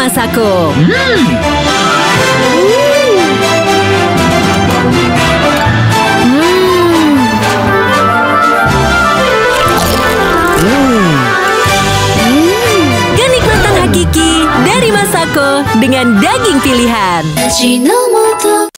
Masako. Kenikmatan hakiki dari Masako dengan daging pilihan.